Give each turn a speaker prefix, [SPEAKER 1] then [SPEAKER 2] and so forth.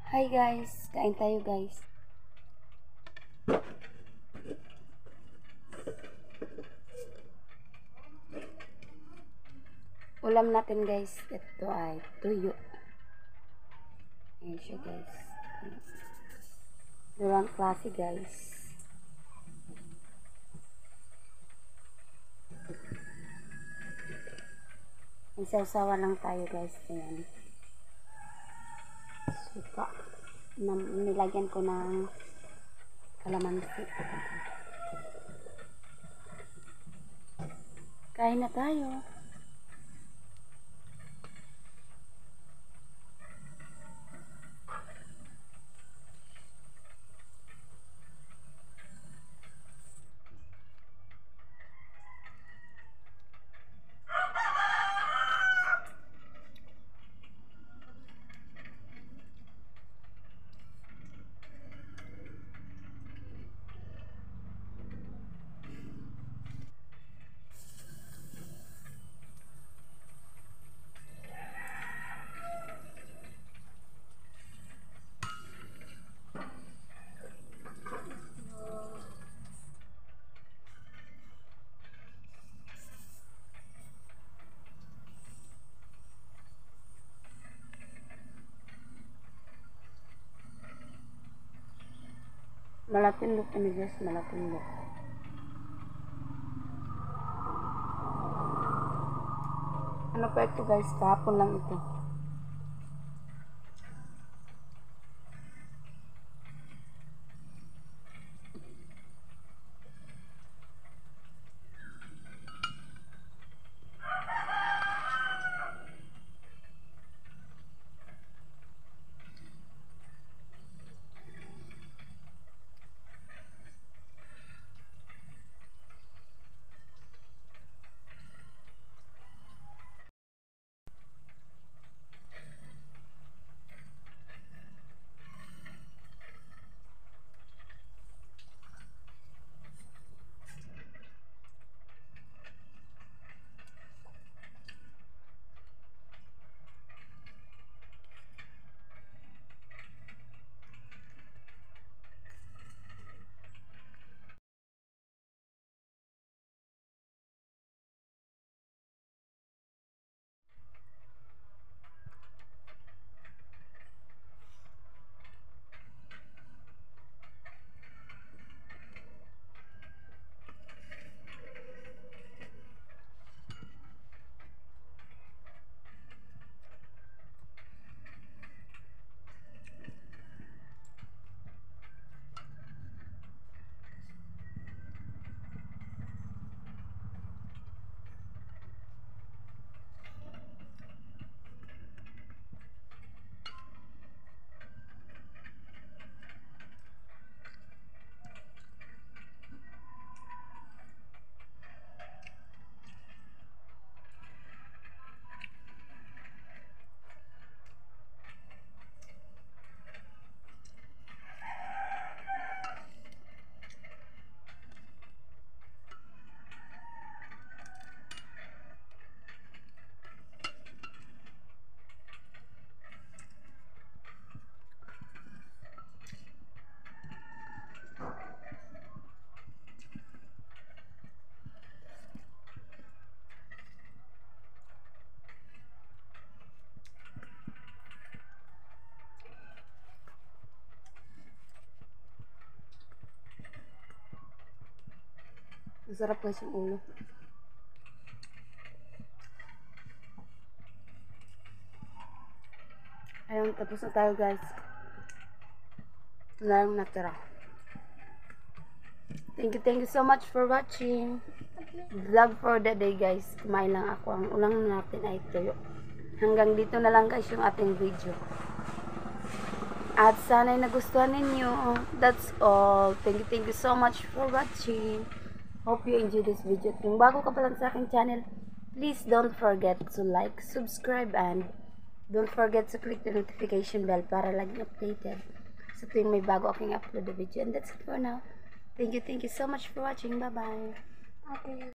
[SPEAKER 1] Hi guys, kain tayo guys. Ulam natin guys, ito ay tuyo. Ayan siya guys. Dalawang klase guys. Isaw-sawa lang tayo guys. Ayan. Suka. Nilagyan ko ng kalamansi. Kain na tayo. Malapindot ini guys, malapindot. Ano pa ito guys, kahapon lang ito. Masarap guys yung ulo. Ayun, tapos na tayo guys. Ito na lang natira. Thank you so much for watching. Vlog for the day guys. Kumain lang ako. Ang ulang natin ay tuyo. Hanggang dito na lang guys yung ating video. At sana'y nagustuhan ninyo. That's all. Thank you so much for watching. Hope you enjoy this video. Kung bago ka pa lang sa aking channel, please don't forget to like, subscribe, and don't forget to click the notification bell para laging updated sa tuwing may bago aking upload na video. And that's it for now. Thank you so much for watching. Bye-bye. Okay.